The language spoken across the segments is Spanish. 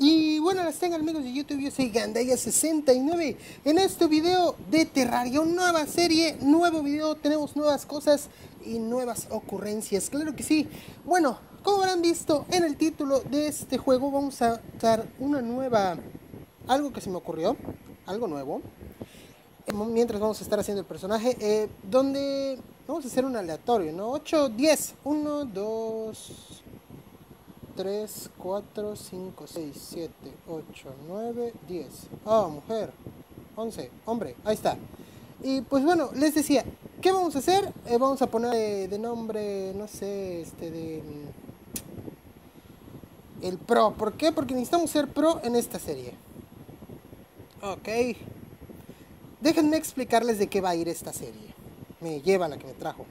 Y bueno, las tengan amigos de YouTube, yo soy Gandaya69. En este video de Terraria, una nueva serie, nuevo video, tenemos nuevas cosas y nuevas ocurrencias, claro que sí. Bueno, como habrán visto en el título de este juego, vamos a dar una nueva, algo que se me ocurrió, algo nuevo. Mientras vamos a estar haciendo el personaje, donde vamos a hacer un aleatorio, ¿no? 8, 10, 1, 2... 3, 4, 5, 6, 7, 8, 9, 10. Oh, mujer. 11, hombre, ahí está. Y pues bueno, les decía, ¿qué vamos a hacer? Vamos a poner de nombre, no sé, el pro. ¿Por qué? Porque necesitamos ser pro en esta serie. Ok. Déjenme explicarles de qué va a ir esta serie. Me lleva la que me trajo.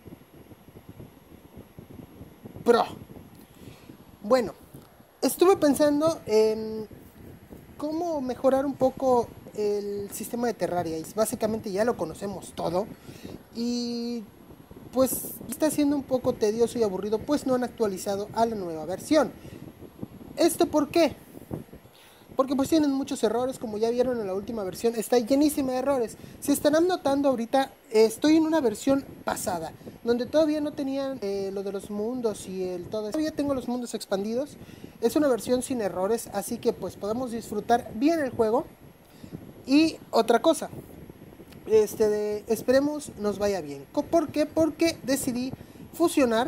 Pro. Bueno, estuve pensando en cómo mejorar un poco el sistema de Terraria. Y básicamente ya lo conocemos todo. Y pues está siendo un poco tedioso y aburrido, pues no han actualizado a la nueva versión. ¿Esto por qué? Porque pues tienen muchos errores, como ya vieron en la última versión, está llenísima de errores. Se estarán notando ahorita, estoy en una versión pasada, donde todavía no tenían lo de los mundos y el todo. Todavía tengo los mundos expandidos, es una versión sin errores, así que pues podemos disfrutar bien el juego. Y otra cosa, esperemos nos vaya bien. ¿Por qué? Porque decidí fusionar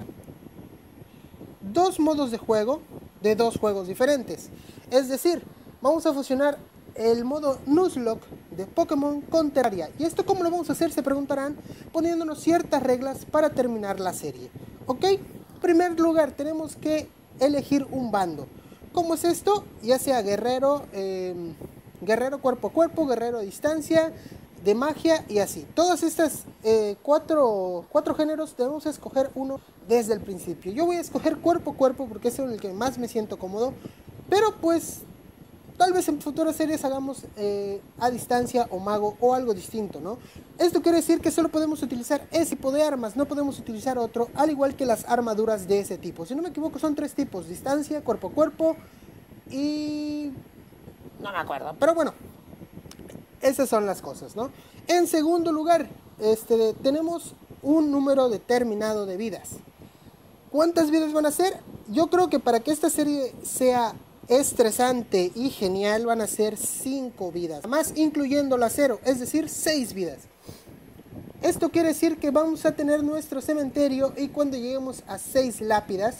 dos modos de juego de dos juegos diferentes. Es decir, vamos a fusionar el modo Nuzlocke de Pokémon con Terraria. ¿Y esto cómo lo vamos a hacer? Se preguntarán, poniéndonos ciertas reglas para terminar la serie. ¿Ok? En primer lugar, tenemos que elegir un bando. ¿Cómo es esto? Ya sea guerrero, guerrero cuerpo a cuerpo, guerrero a distancia, de magia y así. Todas estas cuatro géneros debemos escoger uno desde el principio. Yo voy a escoger cuerpo a cuerpo porque es en el que más me siento cómodo. Pero pues tal vez en futuras series hagamos a distancia o mago o algo distinto, ¿no? Esto quiere decir que solo podemos utilizar ese tipo de armas, no podemos utilizar otro, al igual que las armaduras de ese tipo. Si no me equivoco son tres tipos: distancia, cuerpo a cuerpo y... no me acuerdo, pero bueno, esas son las cosas, ¿no? En segundo lugar, tenemos un número determinado de vidas. ¿Cuántas vidas van a ser? Yo creo que para que esta serie sea estresante y genial van a ser 5 vidas, más incluyendo la 0, es decir, 6 vidas. Esto quiere decir que vamos a tener nuestro cementerio y cuando lleguemos a 6 lápidas,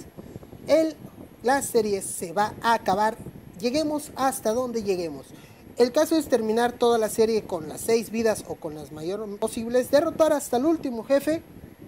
la serie se va a acabar, lleguemos hasta donde lleguemos. El caso es terminar toda la serie con las 6 vidas o con las mayores posibles, derrotar hasta el último jefe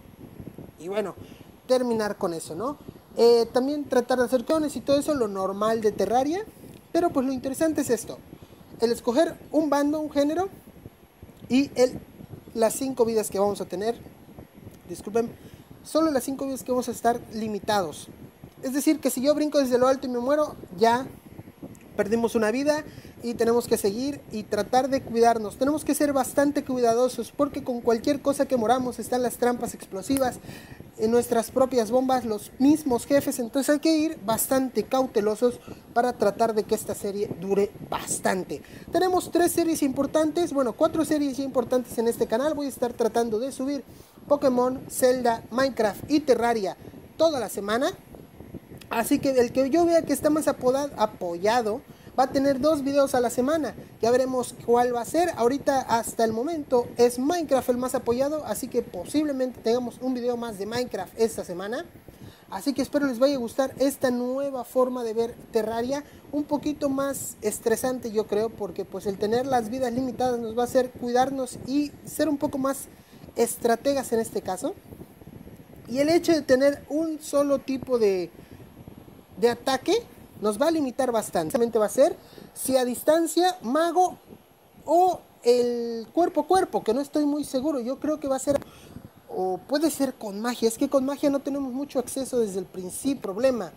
y bueno, terminar con eso, ¿no? También tratar de hacer clones y todo eso, lo normal de Terraria. Pero pues lo interesante es esto: el escoger un bando, un género y las 5 vidas que vamos a tener. Disculpen, solo las 5 vidas que vamos a estar limitados. Es decir, que si yo brinco desde lo alto y me muero, ya perdimos una vida y tenemos que seguir y tratar de cuidarnos. Tenemos que ser bastante cuidadosos porque con cualquier cosa que moramos están las trampas explosivas, en nuestras propias bombas, los mismos jefes. Entonces hay que ir bastante cautelosos para tratar de que esta serie dure bastante. Tenemos 3 series importantes, bueno, 4 series importantes en este canal. Voy a estar tratando de subir Pokémon, Zelda, Minecraft y Terraria toda la semana. Así que el que yo vea que está más apoyado va a tener 2 videos a la semana. Ya veremos cuál va a ser. Ahorita hasta el momento es Minecraft el más apoyado, así que posiblemente tengamos un video más de Minecraft esta semana. Así que espero les vaya a gustar esta nueva forma de ver Terraria, un poquito más estresante yo creo, porque pues el tener las vidas limitadas nos va a hacer cuidarnos y ser un poco más estrategas en este caso. Y el hecho de tener un solo tipo de ataque nos va a limitar bastante. Va a ser si a distancia, mago o el cuerpo a cuerpo, que no estoy muy seguro. Yo creo que va a ser, o puede ser con magia. Es que con magia no tenemos mucho acceso desde el principio, problema.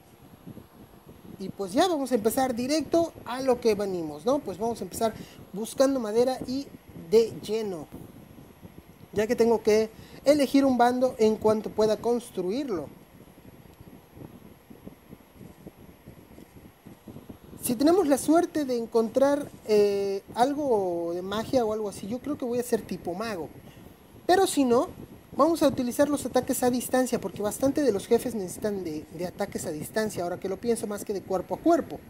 Y pues ya vamos a empezar directo a lo que venimos, ¿no? Pues vamos a empezar buscando madera y de lleno, ya que tengo que elegir un bando en cuanto pueda construirlo. Si tenemos la suerte de encontrar algo de magia o algo así, yo creo que voy a ser tipo mago. Pero si no, vamos a utilizar los ataques a distancia, porque bastante de los jefes necesitan de ataques a distancia, ahora que lo pienso, más que de cuerpo a cuerpo.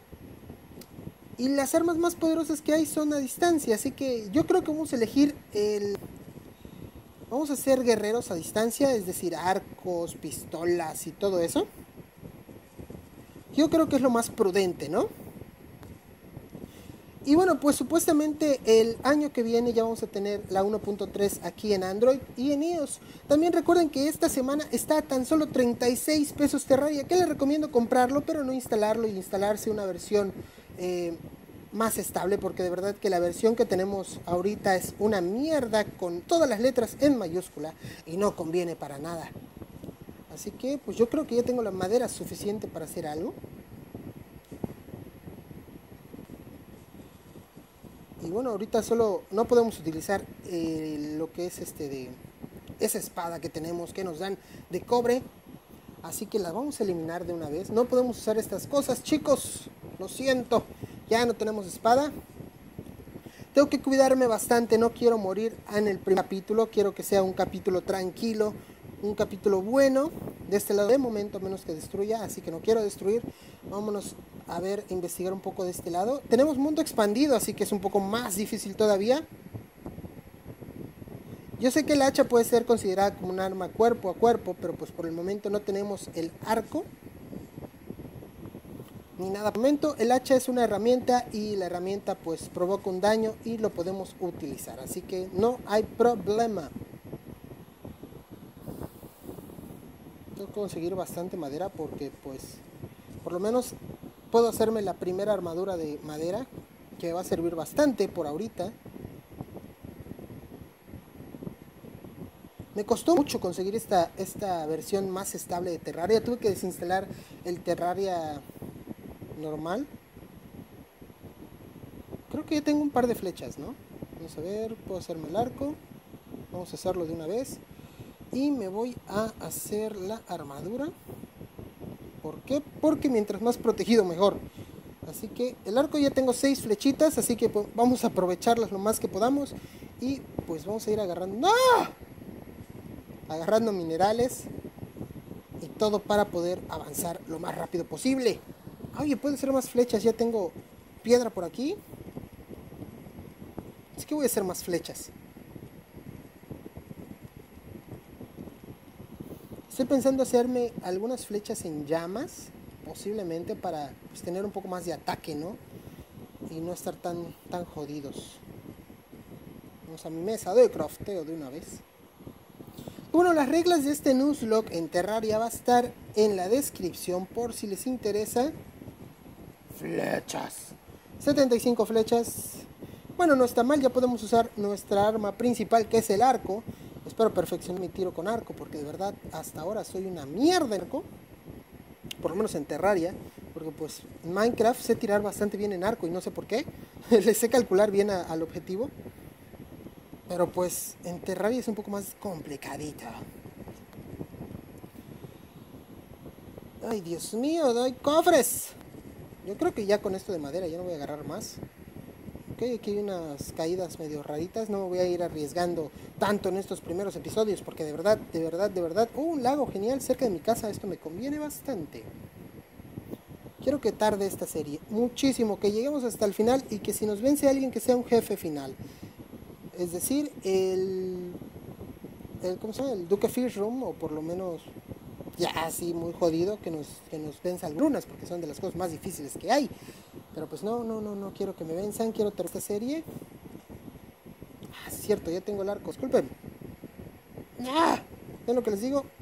Y las armas más poderosas que hay son a distancia, así que yo creo que vamos a elegir el... Vamos a ser guerreros a distancia, es decir, arcos, pistolas y todo eso. Yo creo que es lo más prudente, ¿no? Y bueno, pues supuestamente el año que viene ya vamos a tener la 1.3 aquí en Android y en iOS. También recuerden que esta semana está a tan solo 36 pesos Terraria, que les recomiendo comprarlo, pero no instalarlo y instalarse una versión más estable, porque de verdad que la versión que tenemos ahorita es una mierda con todas las letras en mayúscula y no conviene para nada. Así que pues yo creo que ya tengo la madera suficiente para hacer algo. Y bueno, ahorita solo no podemos utilizar lo que es esa espada que tenemos, que nos dan de cobre. Así que la vamos a eliminar de una vez. No podemos usar estas cosas, chicos. Lo siento. Ya no tenemos espada. Tengo que cuidarme bastante. No quiero morir en el primer capítulo. Quiero que sea un capítulo tranquilo. Un capítulo bueno. De este lado de momento, menos que destruya. Así que no quiero destruir. Vámonos a ver, investigar un poco de este lado. Tenemos mundo expandido, así que es un poco más difícil todavía. Yo sé que el hacha puede ser considerada como un arma cuerpo a cuerpo, pero pues por el momento no tenemos el arco ni nada. Por el momento el hacha es una herramienta y la herramienta pues provoca un daño y lo podemos utilizar, así que no hay problema. Tengo que conseguir bastante madera porque pues por lo menos puedo hacerme la primera armadura de madera, que va a servir bastante por ahorita. Me costó mucho conseguir esta versión más estable de Terraria. Tuve que desinstalar el Terraria normal. Creo que ya tengo un par de flechas, ¿no? Vamos a ver, puedo hacerme el arco. Vamos a hacerlo de una vez. Y me voy a hacer la armadura. ¿Por qué? Porque mientras más protegido mejor. Así que el arco ya tengo 6 flechitas, así que vamos a aprovecharlas lo más que podamos. Y pues vamos a ir agarrando... ¡No! Agarrando minerales y todo para poder avanzar lo más rápido posible. Oye, pueden ser más flechas, ya tengo piedra por aquí. Así que voy a hacer más flechas. Estoy pensando hacerme algunas flechas en llamas, posiblemente para pues, tener un poco más de ataque, ¿no? Y no estar tan jodidos. Vamos a mi mesa de crafteo de una vez. Bueno, las reglas de este Nuzlocke en Terraria va a estar en la descripción por si les interesa. Flechas. 75 flechas. Bueno, no está mal, ya podemos usar nuestra arma principal, que es el arco. Espero perfeccionar mi tiro con arco, porque de verdad hasta ahora soy una mierda en arco. Por lo menos en Terraria, porque pues en Minecraft sé tirar bastante bien en arco y no sé por qué. Le sé calcular bien al objetivo. Pero pues en Terraria es un poco más complicadito. Ay, Dios mío, doy cofres. Yo creo que ya con esto de madera ya no voy a agarrar más. Ok, aquí hay unas caídas medio raritas. No me voy a ir arriesgando tanto en estos primeros episodios, porque de verdad. Un lago genial cerca de mi casa. Esto me conviene bastante. Quiero que tarde esta serie muchísimo, que lleguemos hasta el final y que si nos vence alguien, que sea un jefe final. Es decir, ¿cómo se llama? El Duque Fishroom, o por lo menos ya así muy jodido, que nos venza algunas, porque son de las cosas más difíciles que hay. Pero pues no quiero que me venzan, quiero terminar esta serie. Ah, es cierto, ya tengo el arco, disculpen. ¿Ven lo que les digo?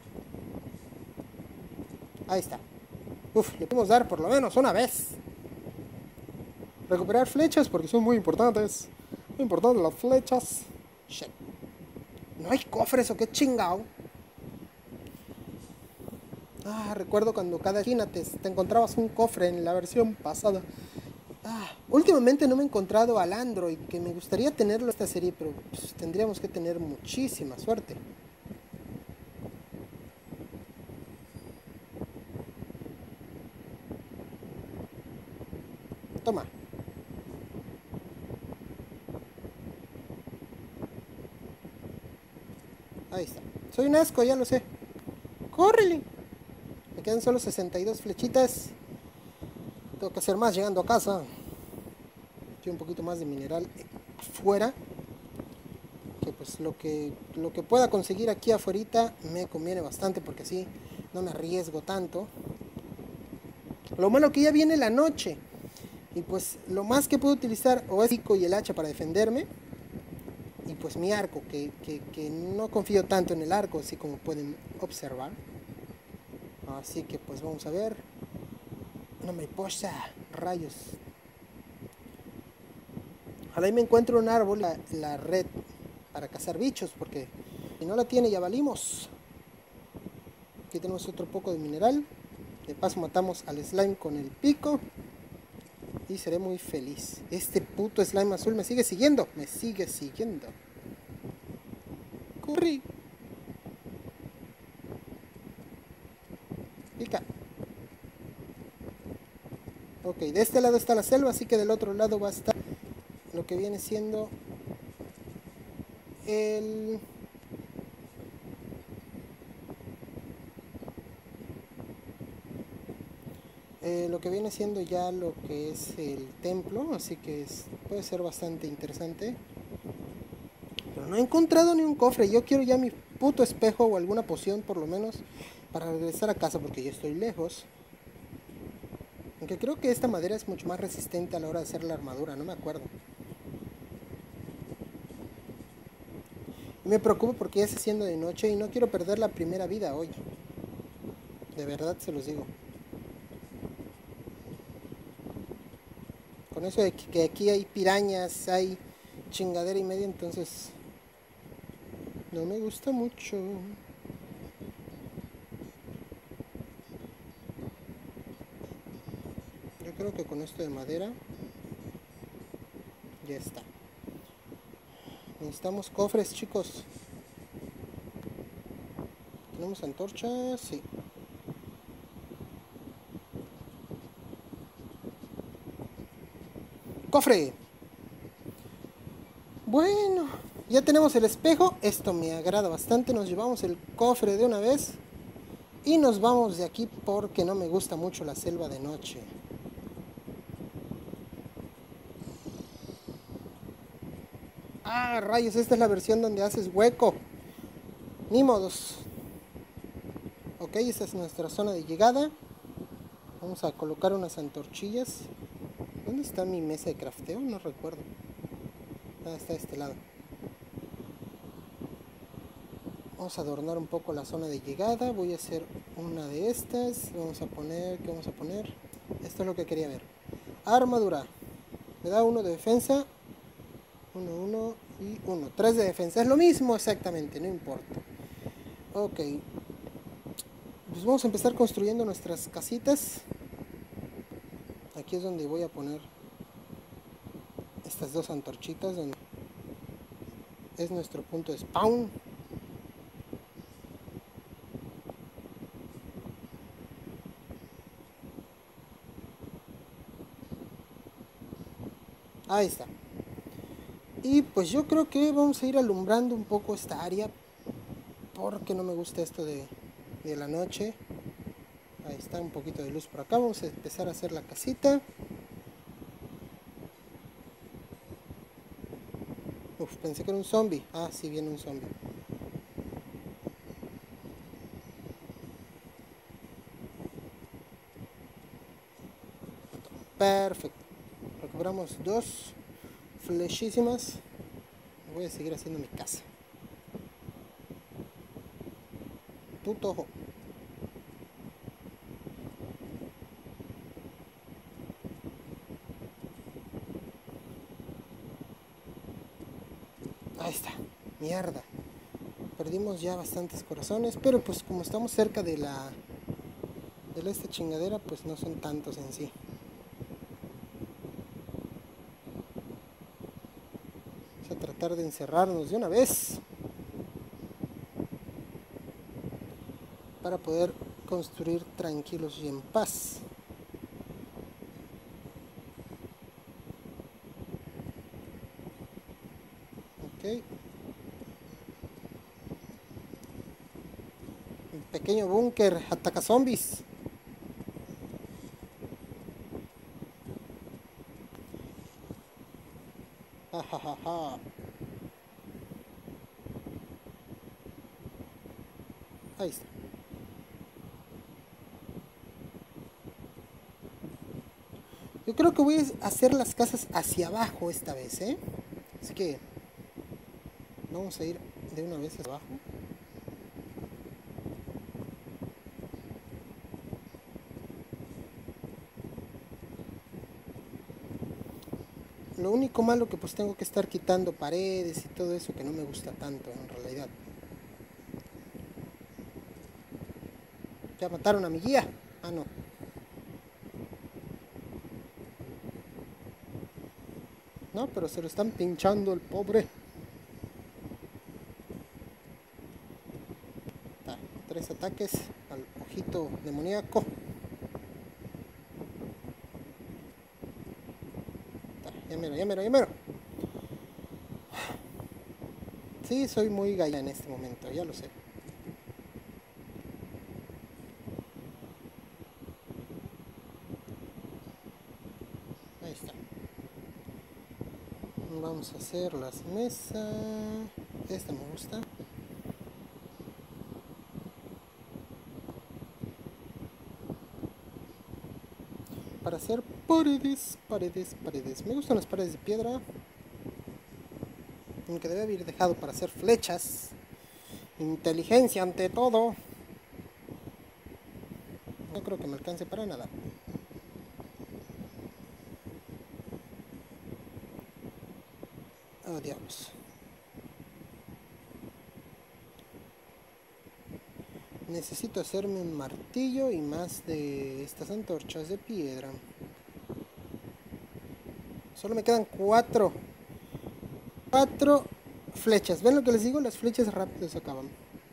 Ahí está. Uf, le podemos dar por lo menos una vez. Recuperar flechas porque son muy importantes. Muy importantes las flechas. Shit. ¿No hay cofres o qué chingao? Recuerdo cuando cada esquina te encontrabas un cofre en la versión pasada. Últimamente no me he encontrado al Android, que me gustaría tenerlo en esta serie, pero pues, tendríamos que tener muchísima suerte. Toma. Ahí está. Soy un asco, ya lo sé. ¡Córrele! Me quedan solo 62 flechitas. Tengo que hacer más llegando a casa. Quiero un poquito más de mineral afuera. Que pues lo que pueda conseguir aquí afuera me conviene bastante, porque así no me arriesgo tanto. Lo malo que ya viene la noche. Y pues lo más que puedo utilizar o es el pico y el hacha para defenderme. Y pues mi arco, que no confío tanto en el arco, así como pueden observar. Así que pues vamos a ver. Una mariposa, rayos. Ojalá y me encuentre un árbol, la red para cazar bichos, porque si no la tiene ya valimos. Aquí tenemos otro poco de mineral. De paso matamos al slime con el pico. Y seré muy feliz. Este puto slime azul me sigue siguiendo. Me sigue siguiendo. Corrí. Pica. Ok, de este lado está la selva, así que del otro lado va a estar lo que viene siendo el... lo que viene siendo ya lo que es el templo, así que puede ser bastante interesante. Pero no he encontrado ni un cofre. Yo quiero ya mi puto espejo o alguna poción por lo menos para regresar a casa, porque yo estoy lejos. Aunque creo que esta madera es mucho más resistente a la hora de hacer la armadura, no me acuerdo. Y me preocupo porque ya está siendo de noche y no quiero perder la primera vida hoy. De verdad se los digo. Con eso de que aquí hay pirañas, hay chingadera y media, entonces no me gusta mucho. Yo creo que con esto de madera ya está. Necesitamos cofres, chicos. ¿Tenemos antorchas? Sí. ¡Cofre! Bueno, ya tenemos el espejo. Esto me agrada bastante. Nos llevamos el cofre de una vez. Y nos vamos de aquí porque no me gusta mucho la selva de noche. Ah, rayos, esta es la versión donde haces hueco. Ni modos. Ok, esta es nuestra zona de llegada. Vamos a colocar unas antorchillas. ¿Dónde está mi mesa de crafteo? No recuerdo. Ah, está de este lado. Vamos a adornar un poco la zona de llegada. Voy a hacer una de estas. Vamos a poner... ¿Qué vamos a poner? Esto es lo que quería ver. Armadura. Me da 1 de defensa. 1, 1 y 1. 3 de defensa. Es lo mismo exactamente, no importa. Ok. Pues vamos a empezar construyendo nuestras casitas. Aquí es donde voy a poner estas dos antorchitas, donde es nuestro punto de spawn. Ahí está. Y pues yo creo que vamos a ir alumbrando un poco esta área, porque no me gusta esto de la noche. Ahí está, un poquito de luz por acá. Vamos a empezar a hacer la casita. Uf, pensé que era un zombie. Ah, sí, viene un zombie. Perfecto. Recuperamos 2 flechísimas. Voy a seguir haciendo mi casa. Puto ojo. Ahí está. Mierda. Perdimos ya bastantes corazones, pero pues como estamos cerca de esta chingadera, pues no son tantos en sí. Vamos a tratar de encerrarnos de una vez para poder construir tranquilos y en paz. Ok. Un pequeño búnker, ataca zombies. Ja, ja, ja, ja. Ahí está. Yo creo que voy a hacer las casas hacia abajo esta vez, ¿eh? Así que vamos a ir de una vez hacia abajo. Lo único malo que pues tengo que estar quitando paredes y todo eso que no me gusta tanto en realidad. Ya mataron a mi guía. Ah, no. No, pero se lo están pinchando el pobre. Ah, 3 ataques al ojito demoníaco. Ah, ya mero, ya mero, ya mero. Sí, soy muy galla en este momento, ya lo sé. Ahí está. Vamos a hacer las mesas. Esta me gusta. Para hacer paredes, paredes, paredes. Me gustan las paredes de piedra. Aunque debe haber dejado para hacer flechas. Inteligencia ante todo. No creo que me alcance para nada. Oh, diablos. Necesito hacerme un martillo y más de estas antorchas de piedra. Solo me quedan 4 flechas. ¿Ven lo que les digo? Las flechas rápido se acaban.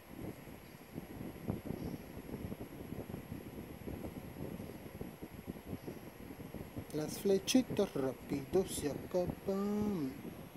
Las flechitas rápido se acaban.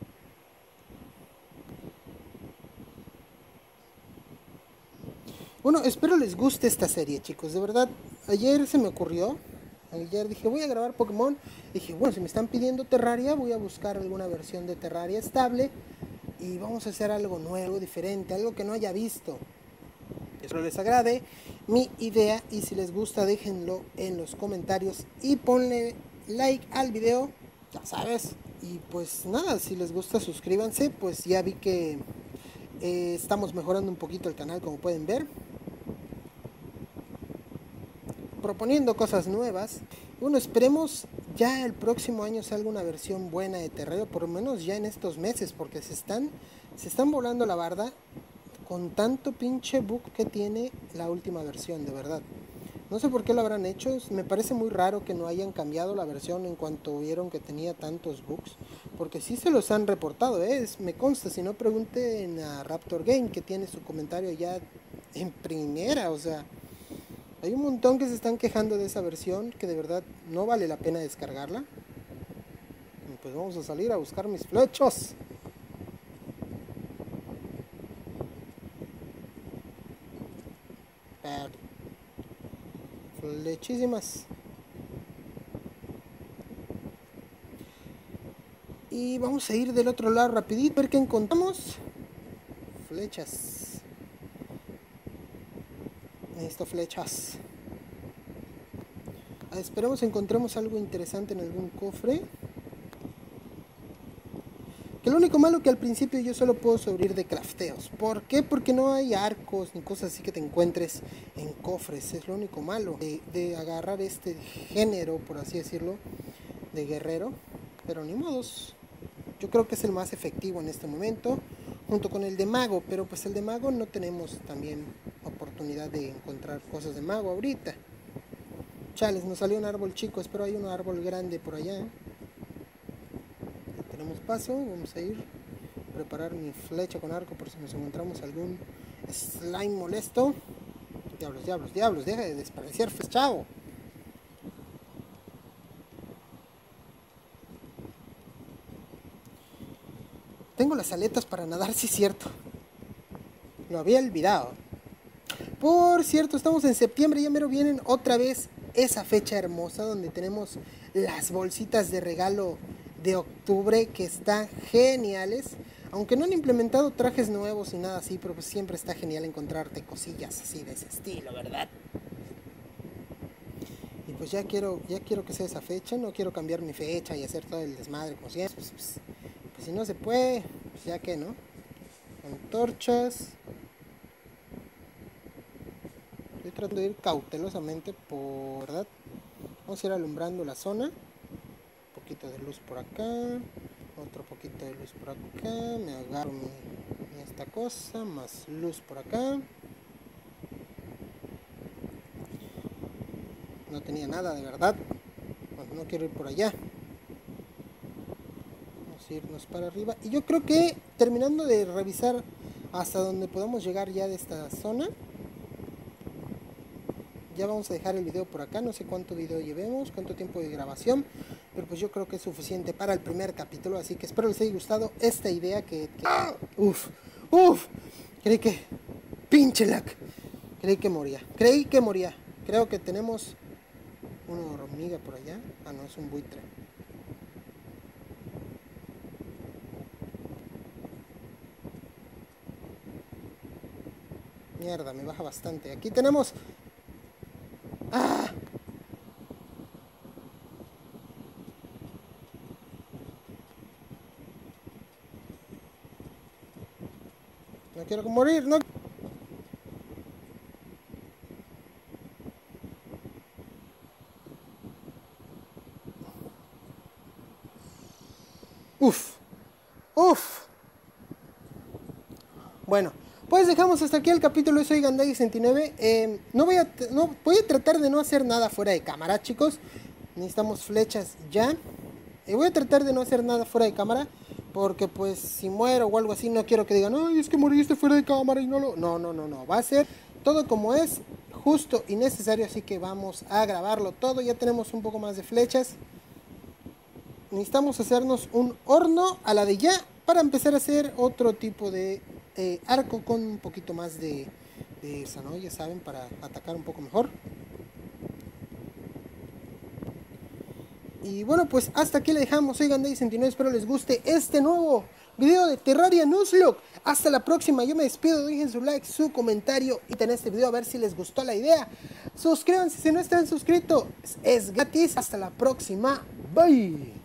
Bueno, espero les guste esta serie, chicos. De verdad, ayer se me ocurrió. Ayer dije, voy a grabar Pokémon. Dije, bueno, si me están pidiendo Terraria, voy a buscar alguna versión de Terraria estable. Y vamos a hacer algo nuevo, diferente, algo que no haya visto. Espero les agrade mi idea. Y si les gusta, déjenlo en los comentarios. Y ponle like al video, ya sabes. Y pues nada, si les gusta, suscríbanse. Pues ya vi que estamos mejorando un poquito el canal, como pueden ver. Proponiendo cosas nuevas. Bueno, esperemos ya el próximo año salga una versión buena de Terraria, por lo menos ya en estos meses, porque se están volando la barda con tanto pinche bug que tiene la última versión, de verdad. No sé por qué lo habrán hecho, me parece muy raro que no hayan cambiado la versión en cuanto vieron que tenía tantos bugs, porque sí se los han reportado, me consta, si no pregunten a Raptor Game, que tiene su comentario ya en primera, o sea, hay un montón que se están quejando de esa versión, que de verdad no vale la pena descargarla. Y pues vamos a salir a buscar mis flechas. Flechísimas. Y vamos a ir del otro lado rapidito, a ver qué encontramos. Flechas. Necesito flechas. Esperemos encontremos algo interesante en algún cofre. Que lo único malo que al principio yo solo puedo sobrevivir de crafteos. ¿Por qué? Porque no hay arcos ni cosas así que te encuentres en cofres. Es lo único malo de agarrar este género, por así decirlo, de guerrero. Pero ni modos. Yo creo que es el más efectivo en este momento, junto con el de mago. Pero pues el de mago no tenemos también oportunidad de encontrar cosas de mago ahorita. Chales, nos salió un árbol chico. Espero hay un árbol grande por allá. Tenemos paso, vamos a ir a preparar mi flecha con arco por si nos encontramos algún slime molesto. Diablos, diablos, diablos, deja de desperdiciar flechado. tengo las aletas para nadar, sí es cierto. Lo había olvidado. Por cierto, estamos en septiembre, ya mero vienen otra vez esa fecha hermosa donde tenemos las bolsitas de regalo de octubre que están geniales. Aunque no han implementado trajes nuevos y nada así, pero pues siempre está genial encontrarte cosillas así de ese estilo, ¿verdad? Y pues ya quiero que sea esa fecha, no quiero cambiar mi fecha y hacer todo el desmadre como siempre. Pues si no se puede, pues ya que no. Antorchas. Estoy tratando de ir cautelosamente por, ¿verdad? Vamos a ir alumbrando la zona. Un poquito de luz por acá. Otro poquito de luz por acá. Me agarro esta cosa. Más luz por acá. No tenía nada de verdad. Bueno, no quiero ir por allá. Vamos a irnos para arriba. Y yo creo que terminando de revisar hasta donde podamos llegar ya de esta zona, ya vamos a dejar el video por acá. No sé cuánto video llevemos, cuánto tiempo de grabación, pero pues yo creo que es suficiente para el primer capítulo. Así que espero les haya gustado esta idea uf, creí que pinche lag. Creí que moría. Creo que tenemos una hormiga por allá. Ah, no, es un buitre. Mierda, me baja bastante. Aquí tenemos... ¡Ah! No quiero morir, no. Uf. Bueno, pues dejamos hasta aquí el capítulo. Soy Gandai69. Voy a tratar de no hacer nada fuera de cámara, chicos. Necesitamos flechas ya. Voy a tratar de no hacer nada fuera de cámara, porque pues si muero o algo así, no quiero que digan, ay, es que moriste fuera de cámara y no lo... No. Va a ser todo como es, justo y necesario. Así que vamos a grabarlo todo. Ya tenemos un poco más de flechas. Necesitamos hacernos un horno a la de ya para empezar a hacer otro tipo de arco con un poquito más de esa, ¿no? Ya saben, para atacar un poco mejor. Y bueno, pues hasta aquí le dejamos. Soy Gandai69, espero les guste este nuevo video de Terraria Nuzlocke. Hasta la próxima, yo me despido, dejen su like, su comentario y ten este video a ver si les gustó la idea. Suscríbanse si no están suscritos, es gratis. Hasta la próxima, bye.